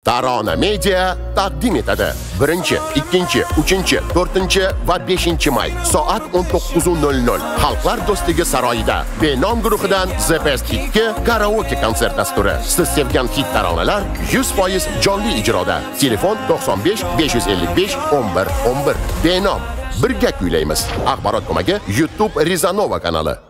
Tarona Media taqdim etadi. 1, 2, 3, 4 va 5-may soat 19:00 Xalqlar do'stligi saroyida Benom guruhidan The Best 2 karaoke konsert dasturi. Siz sevgan hit taronalar 100% jonli ijroda. Telefon 95 555 11 11. Benom birga kuylaymiz. Axborot ko'magi YouTube Rizanova kanali.